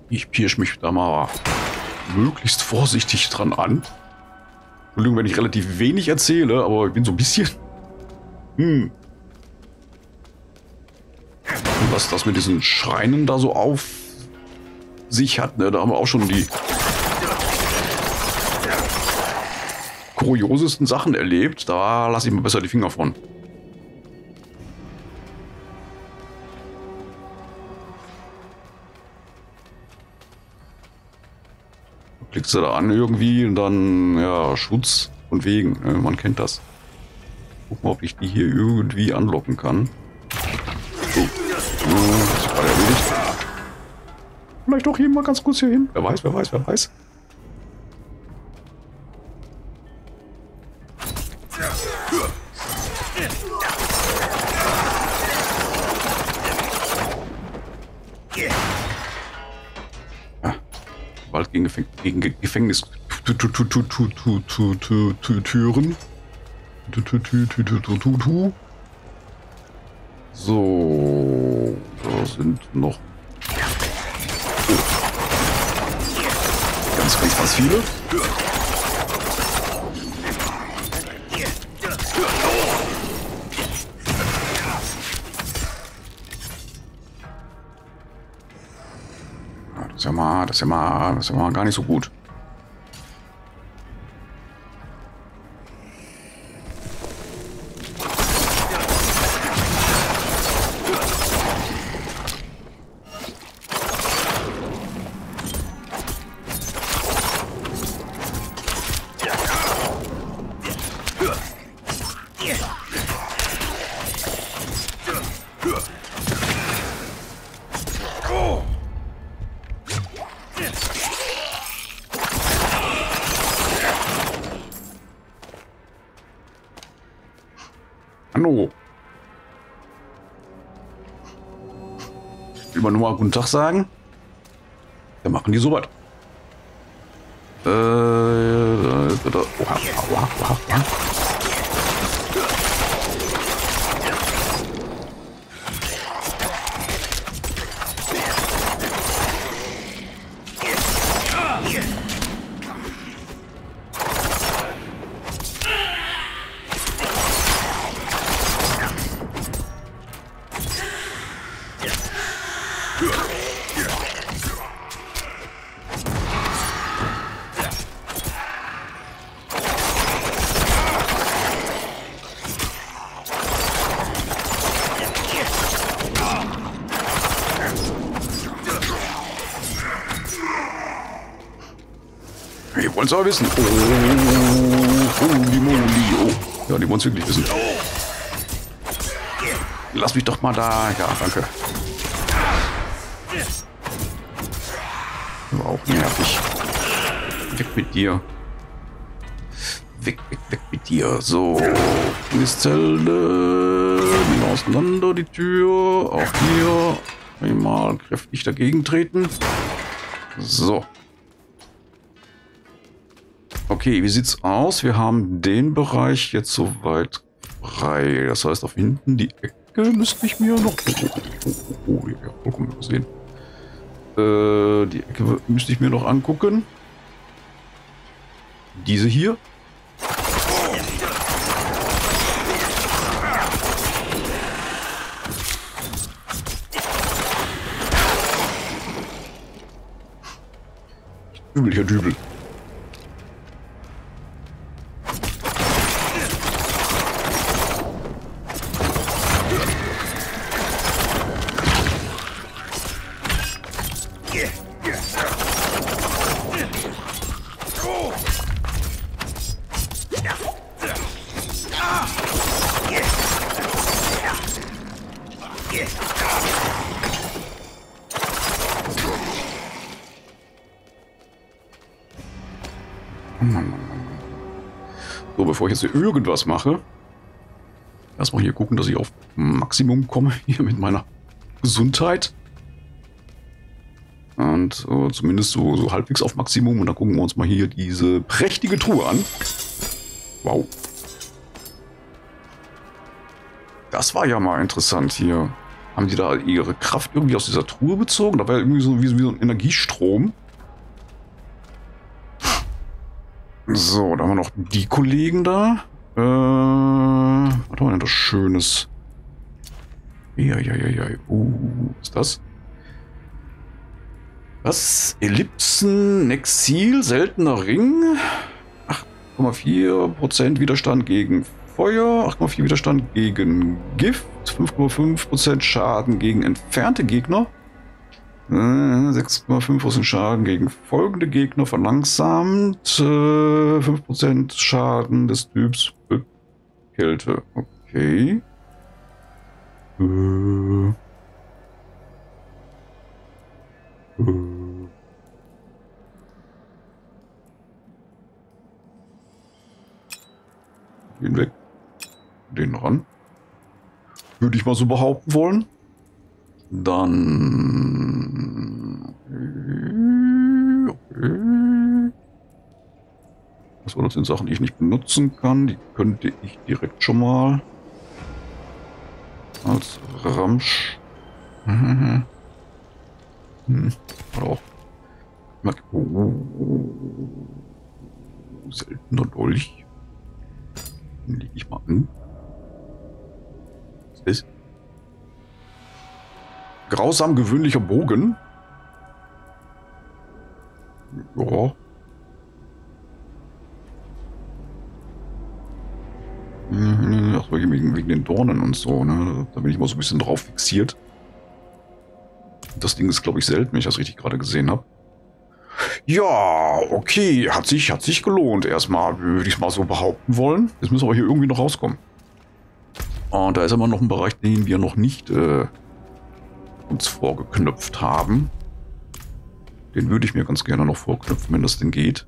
Ich pirsch mich da mal möglichst vorsichtig dran an. Entschuldigung, wenn ich relativ wenig erzähle, aber ich bin so ein bisschen... Und was das mit diesen Schreinen da so auf sich hat, ne? Da haben wir auch schon die kuriosesten Sachen erlebt. Da lasse ich mir besser die Finger von. Klickst du da an irgendwie und dann, ja, Schutz und Wegen. Ne? Man kennt das. Guck mal, ob ich die hier irgendwie anlocken kann. So. Das ist gerade erledigt. Vielleicht doch hier mal ganz kurz hier hin. Wer weiß, wer weiß, wer weiß. Gewalt gegen Gefängnis Türen. So, da sind noch ganz viele. Das ist ja mal gar nicht so gut. Hallo. Will man nur mal guten Tag sagen? Dann machen die so was. Oha. Die wollen es aber wissen. Die Moli. Oh. Ja, die wollen es wirklich wissen. Lass mich doch mal da. Ja, danke. Aber auch nervig. Weg mit dir. Weg mit dir. So. Mistzelle. Auseinander die Tür. Auch hier. Einmal kräftig dagegen treten. So. Okay, wie sieht's aus? Wir haben den Bereich jetzt soweit frei. Das heißt, auf hinten die Ecke müsste ich mir noch... Oh, ja, vollkommen übersehen. Die Ecke müsste ich mir noch angucken. Diese hier. Dübel. So, bevor ich jetzt hier irgendwas mache, erstmal hier gucken, dass ich auf Maximum komme, hier mit meiner Gesundheit. Und zumindest so halbwegs auf Maximum. Und dann gucken wir uns mal hier diese prächtige Truhe an. Wow. Das war ja mal interessant hier. Haben die da ihre Kraft irgendwie aus dieser Truhe bezogen? Da war ja irgendwie so wie so ein Energiestrom. So, da haben wir noch die Kollegen da. Was haben wir denn das Schönes? Ja. Was ist das? Was? Ellipsen, Nexil, seltener Ring. 8,4% Widerstand gegen Feuer, 8,4 Widerstand gegen Gift, 5,5% Schaden gegen entfernte Gegner, 6,5% Schaden gegen folgende Gegner, verlangsamt, 5% Schaden des Typs Kälte. Okay. Den weg. Den ran. Würde ich mal so behaupten wollen. Dann... Okay. Was war das sind Sachen, die ich nicht benutzen kann? Die könnte ich direkt schon mal als Ramsch... Oder auch... Seltener Dolch. Den lege ich mal an. Was ist das? Grausam gewöhnlicher Bogen. Ja. Ach, wegen den Dornen und so, ne? Da bin ich immer so ein bisschen drauf fixiert. Das Ding ist, glaube ich, selten, wenn ich das richtig gerade gesehen habe. Ja, okay, hat sich gelohnt erstmal, würde ich es mal so behaupten wollen. Jetzt müssen wir aber hier irgendwie noch rauskommen. Und da ist immer noch ein Bereich, den wir noch nicht uns vorgeknöpft haben. Den würde ich mir ganz gerne noch vorknöpfen, wenn das denn geht.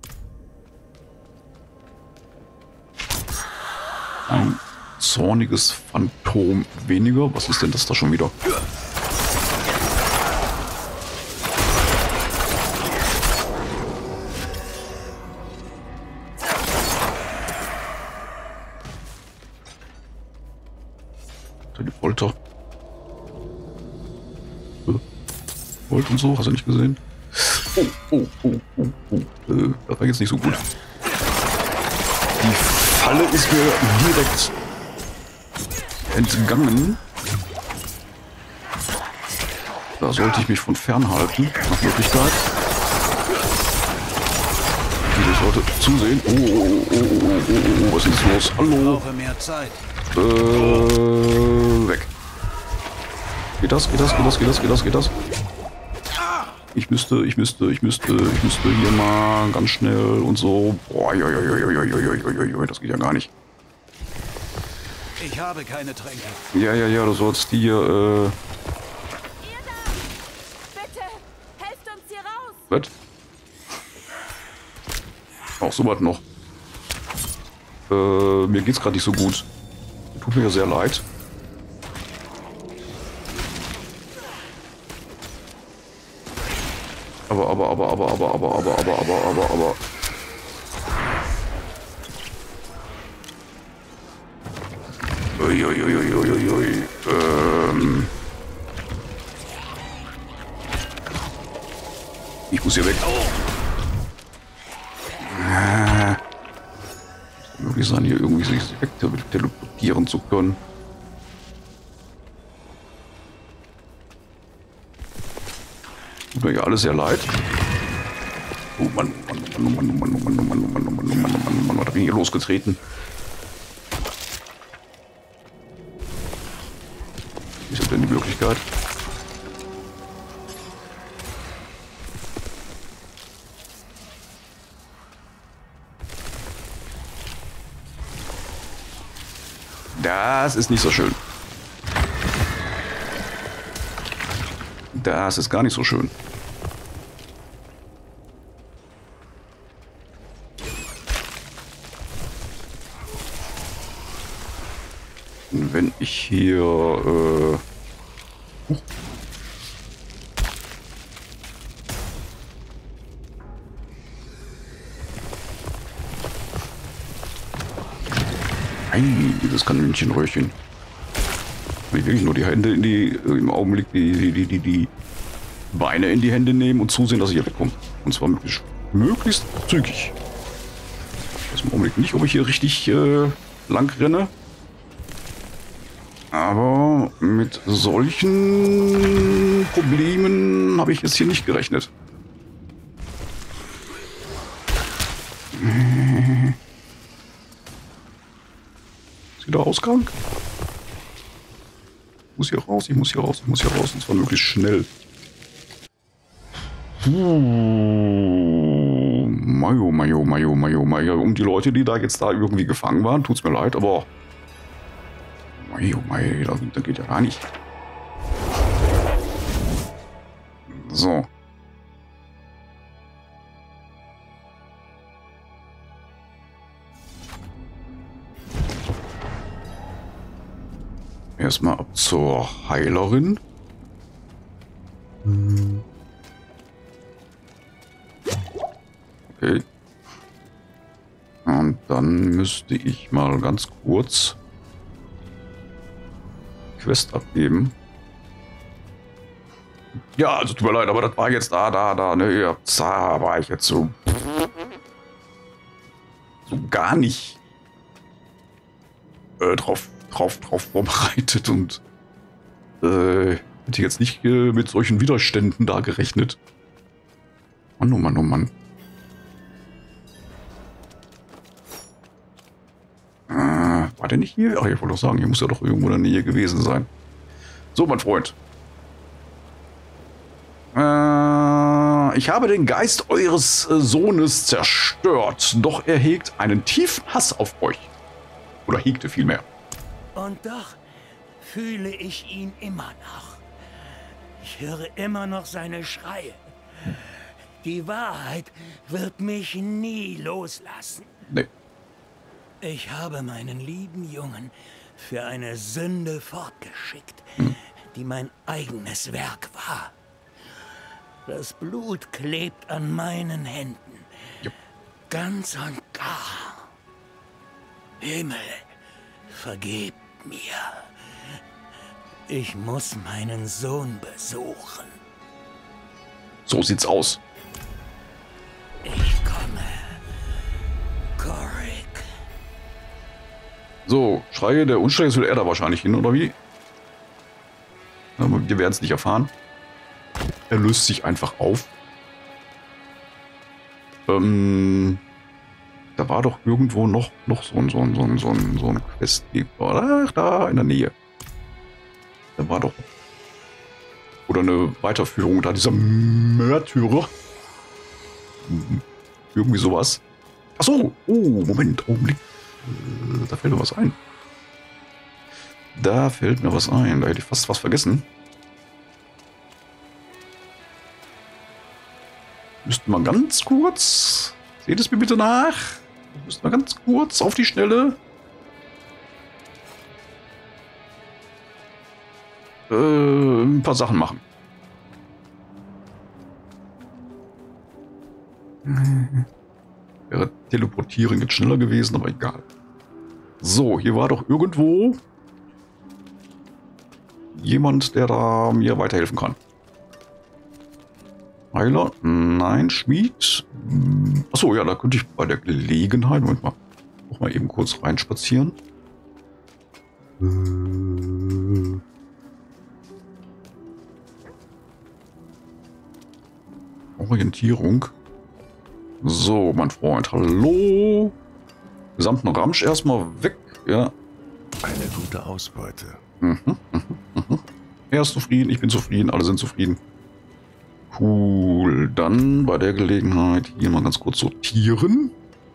Ein zorniges Phantom weniger. Was ist denn das da schon wieder? Die Folter. Volt und so, hast du nicht gesehen? Oh. Das war jetzt nicht so gut. Die Falle ist mir direkt entgangen. Da sollte ich mich von fernhalten, nach Möglichkeit. Ich sollte zusehen. Oh, was ist los? Hallo. Weg. Geht das? Ich müsste hier mal ganz schnell und so. Boah, das geht ja gar nicht. Ich habe keine Tränke. Ja, du sollst die hier, Ihr da! Bitte, helft uns hier raus! Was? Auch so was noch. Mir geht's gerade nicht so gut. Tut mir ja sehr leid. Aber. Uiuiuiuiui. Ich muss hier weg. Möglich sein, hier irgendwie sich weg teleportieren zu können. Tut mir ja alles sehr leid. Oh Mann, was bin ich hier losgetreten? Wie ist denn die Möglichkeit? Das ist nicht so schön. Das ist gar nicht so schön. Wenn ich hier... Ei, dieses Kaninchenröhrchen. Kann ich wirklich nur die Hände im Augenblick die Beine in die Hände nehmen und zusehen, dass ich hier wegkomme. Und zwar möglichst zügig. Ich weiß im Augenblick nicht, ob ich hier richtig lang renne. Aber mit solchen Problemen habe ich jetzt hier nicht gerechnet. Ist wieder Ausgang? Ich muss hier raus, ich muss hier raus, ich muss hier raus. Und zwar möglichst schnell. Mayo. Um die Leute, die da jetzt da irgendwie gefangen waren, tut's mir leid, aber da geht ja gar nicht. So. Erstmal ab zur Heilerin. Okay. Und dann müsste ich mal ganz kurz Quest abgeben. Ja, also tut mir leid, aber das war jetzt da, ne, ja, da war ich jetzt so gar nicht drauf vorbereitet und hätte jetzt nicht mit solchen Widerständen da gerechnet. Mann, oh Mann, oh Mann. War der nicht hier? Ach, ich wollte doch sagen, hier muss ja doch irgendwo in der Nähe gewesen sein. So, mein Freund. Ich habe den Geist eures Sohnes zerstört, doch er hegt einen tiefen Hass auf euch. Oder hegte vielmehr. Und doch fühle ich ihn immer noch. Ich höre immer noch seine Schreie. Die Wahrheit wird mich nie loslassen. Nee. Ich habe meinen lieben Jungen für eine Sünde fortgeschickt, die mein eigenes Werk war. Das Blut klebt an meinen Händen. Ja. Ganz und gar. Himmel, vergib mir. Ich muss meinen Sohn besuchen. So sieht's aus. Ich komme. Gorik. So, Schreie der Unschreie, will er da wahrscheinlich hin, oder wie? Aber wir werden es nicht erfahren. Er löst sich einfach auf. Da war doch irgendwo noch so ein Questgeber. Ach, da in der Nähe. Da war doch. Oder eine Weiterführung da, dieser Märtyrer. Irgendwie sowas. Ach so, oh, Moment, Augenblick. Da fällt mir was ein. Da hätte ich fast was vergessen. Müssten wir ganz kurz. Seht es mir bitte nach. Müssten wir ganz kurz auf die Schnelle. Ein paar Sachen machen. Wäre teleportieren jetzt schneller gewesen, aber egal. So, hier war doch irgendwo jemand, der da mir weiterhelfen kann. Heiler? Nein, Schmied. Achso, ja, da könnte ich bei der Gelegenheit, Moment mal, auch mal eben kurz reinspazieren. Orientierung. So, mein Freund, hallo. Gesamten Ramsch erstmal weg, ja. Eine gute Ausbeute. Er ist zufrieden, ich bin zufrieden, alle sind zufrieden. Cool, dann bei der Gelegenheit hier mal ganz kurz sortieren.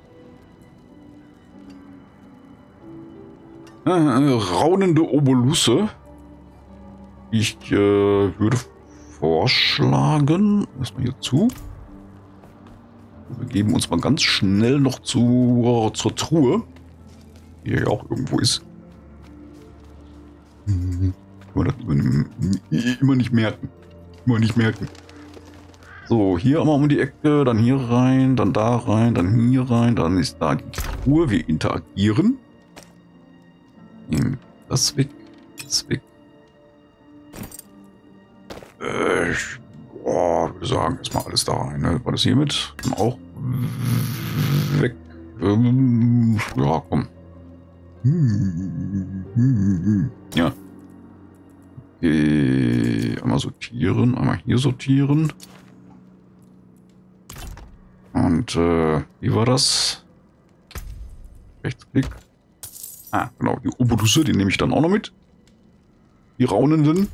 Raunende Obolüsse. Ich würde vorschlagen, erstmal hier zu. Wir begeben uns mal ganz schnell noch zur Truhe, die ja auch irgendwo ist. Immer nicht merken. Immer nicht merken. So, hier einmal um die Ecke, dann hier rein, dann da rein, dann hier rein, dann ist da die Truhe. Wir interagieren. Nehmen das weg, Würde sagen, erstmal alles da rein. Ne? War das hiermit? Auch weg. Ja, komm. Ja. Einmal sortieren, einmal hier sortieren. Und wie war das? Rechtsklick. Ah, genau, die Obudusse, die nehme ich dann auch noch mit. Die Raunenden.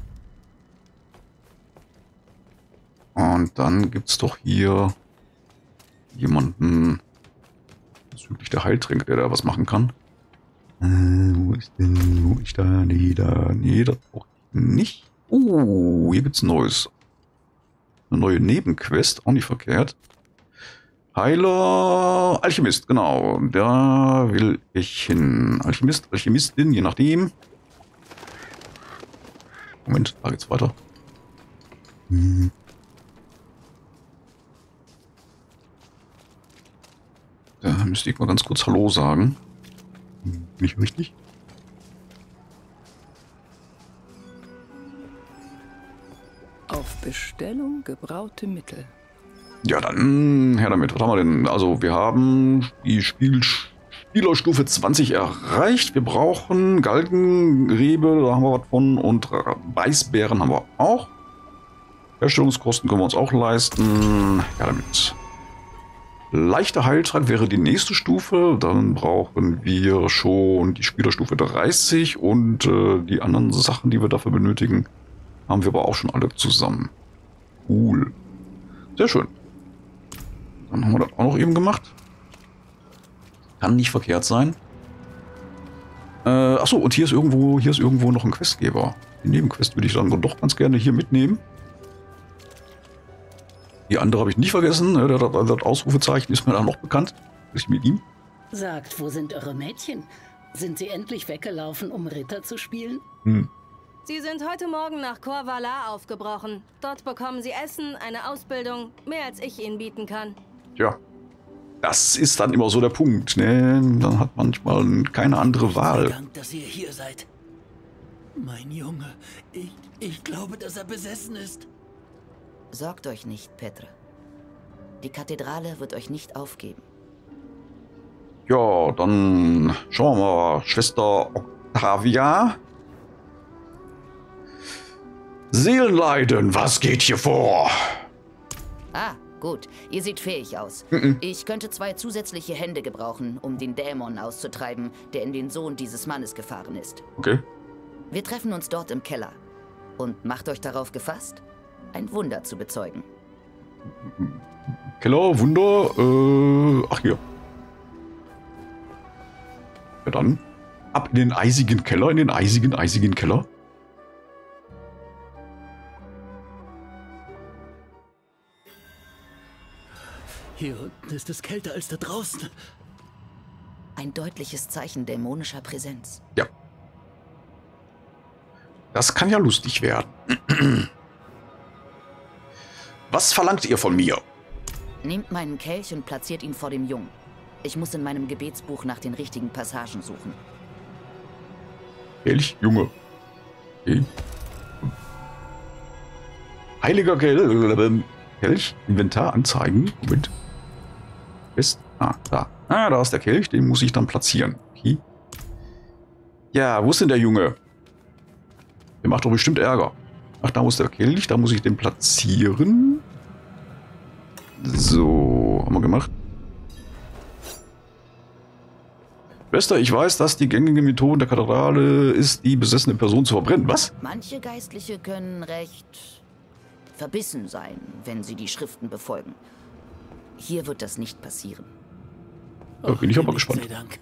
Und dann gibt es doch hier jemanden bezüglich der Heiltränke, der da was machen kann. Wo ist denn? Wo ist da? Nee, da. Nee, das brauche ich nicht. Oh, hier gibt's ein neues. Eine neue Nebenquest, auch nicht verkehrt. Heiler Alchemist, genau. Da will ich hin. Alchemist, Alchemistin, je nachdem. Moment, da geht's weiter. Da müsste ich mal ganz kurz Hallo sagen. Nicht richtig? Auf Bestellung gebraute Mittel. Ja, dann her damit. Was haben wir denn? Also wir haben die Spielerstufe 20 erreicht. Wir brauchen Galgenrebe, da haben wir was von. Und Weißbeeren haben wir auch. Herstellungskosten können wir uns auch leisten. Ja, damit. Leichter Heiltrank wäre die nächste Stufe. Dann brauchen wir schon die Spielerstufe 30. Und die anderen Sachen, die wir dafür benötigen, haben wir aber auch schon alle zusammen. Cool. Sehr schön. Dann haben wir das auch noch eben gemacht. Kann nicht verkehrt sein. Achso, und hier ist irgendwo noch ein Questgeber. Die Nebenquest würde ich dann doch ganz gerne hier mitnehmen. Die andere habe ich nicht vergessen. Das Ausrufezeichen ist mir dann noch bekannt. Ich mit ihm. Sagt, wo sind eure Mädchen? Sind sie endlich weggelaufen, um Ritter zu spielen? Sie sind heute Morgen nach Korvala aufgebrochen. Dort bekommen sie Essen, eine Ausbildung, mehr als ich ihnen bieten kann. Ja, das ist dann immer so der Punkt, ne? Dann hat manchmal keine andere Wahl. Dank, dass ihr hier seid. Mein Junge, ich glaube, dass er besessen ist. Sorgt euch nicht, Petre. Die Kathedrale wird euch nicht aufgeben. Ja, dann schauen wir mal. Schwester Octavia. Seelenleiden, was geht hier vor? Ah, gut. Ihr seht fähig aus. Ich könnte 2 zusätzliche Hände gebrauchen, um den Dämon auszutreiben, der in den Sohn dieses Mannes gefahren ist. Okay. Wir treffen uns dort im Keller. Und macht euch darauf gefasst, ein Wunder zu bezeugen. Keller, Wunder, ach hier. Ja dann, ab in den eisigen Keller, in den eisigen Keller. Hier unten ist es kälter als da draußen. Ein deutliches Zeichen dämonischer Präsenz. Ja. Das kann ja lustig werden. Was verlangt ihr von mir? Nehmt meinen Kelch und platziert ihn vor dem Jungen. Ich muss in meinem Gebetsbuch nach den richtigen Passagen suchen. Kelch, Junge. Okay. Heiliger Kelch, Inventar anzeigen. Moment. Ist. Ah, da. Ah, da ist der Kelch, den muss ich dann platzieren. Okay. Ja, wo ist denn der Junge? Der macht doch bestimmt Ärger. Ach, da muss der Kelch, da muss ich den platzieren. So, haben wir gemacht. Schwester, ich weiß, dass die gängige Methode der Kathedrale ist, die besessene Person zu verbrennen. Was? Manche Geistliche können recht verbissen sein, wenn sie die Schriften befolgen. Hier wird das nicht passieren. Da bin ich aber gespannt. Sei Dank.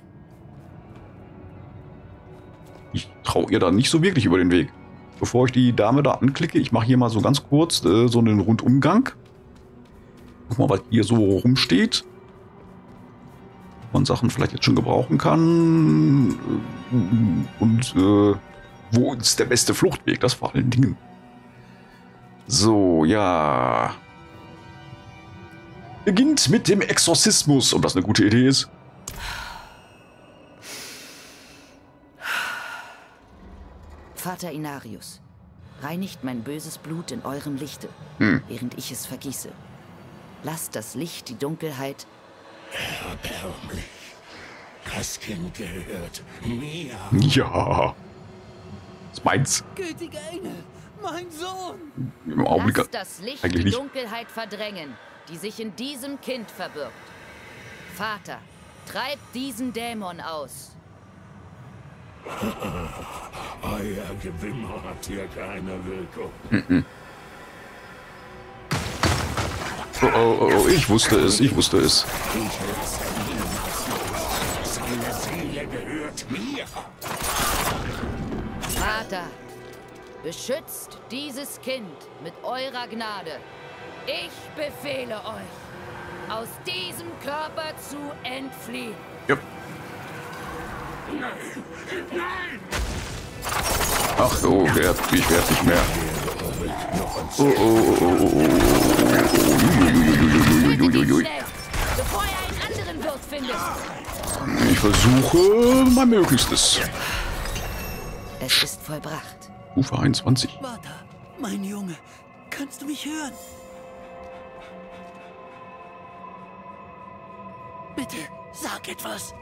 Ich traue ihr da nicht so wirklich über den Weg. Bevor ich die Dame da anklicke, ich mache hier mal so ganz kurz so einen Rundumgang. Guck mal, was hier so rumsteht. Ob man Sachen vielleicht jetzt schon gebrauchen kann. Und wo ist der beste Fluchtweg? Das vor allen Dingen. So, ja. Beginnt mit dem Exorzismus, ob das eine gute Idee ist. Vater Inarius, Reinigt mein böses Blut in eurem Lichte, während ich es vergieße. Lasst das Licht die Dunkelheit... Erbärmlich. Das Kind gehört mir. Ja. Das ist meins. Gütiger Engel, mein Sohn. Im Augenblick Lasst das Licht eigentlich die nicht. Dunkelheit verdrängen, die sich in diesem Kind verbirgt. Vater, treibt diesen Dämon aus. Euer Gewimmer hat hier keine Wirkung. Oh, ich wusste es. Seine Seele gehört mir. Vater, beschützt dieses Kind mit eurer Gnade. Ich befehle euch, aus diesem Körper zu entfliehen. Ja. Ach, oh, ich werd nicht mehr. Schnell, bevor er einen anderen Wirt findet. Ich versuche mein Möglichstes. Es ist vollbracht. Stufe 21. Vater, mein Junge, kannst du mich hören? Bitte, sag etwas.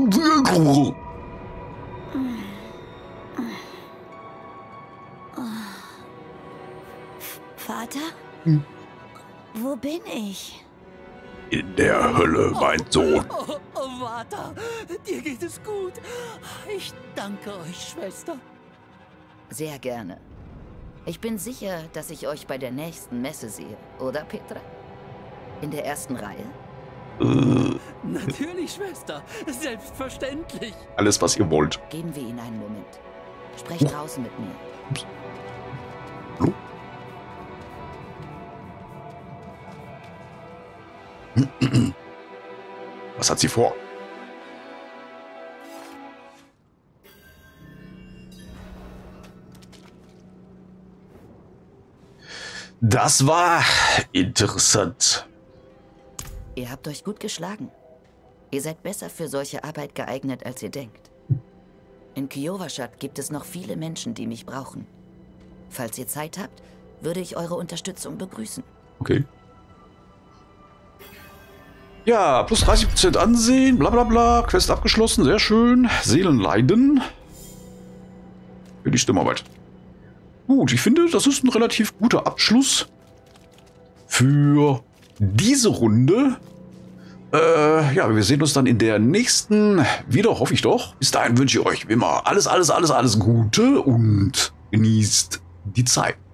Vater? Wo bin ich? In der Hölle, mein Sohn. Oh, Vater, dir geht es gut. Ich danke euch, Schwester. Sehr gerne. Ich bin sicher, dass ich euch bei der nächsten Messe sehe, oder Petra? In der ersten Reihe? Natürlich, Schwester. Selbstverständlich. Alles, was ihr wollt. Geben wir ihn einen Moment. Sprecht draußen mit mir. Ups. Hallo? Was hat sie vor? Das war interessant. Ihr habt euch gut geschlagen. Ihr seid besser für solche Arbeit geeignet, als ihr denkt. In Kyovashad gibt es noch viele Menschen, die mich brauchen. Falls ihr Zeit habt, würde ich eure Unterstützung begrüßen. Okay. Ja, plus 30% Ansehen, bla bla bla. Quest abgeschlossen, sehr schön. Seelenleiden. Für die Stimmarbeit. Gut, ich finde, das ist ein relativ guter Abschluss für diese Runde. Ja, wir sehen uns dann in der nächsten wieder, hoffe ich doch. Bis dahin wünsche ich euch wie immer alles Gute und genießt die Zeit.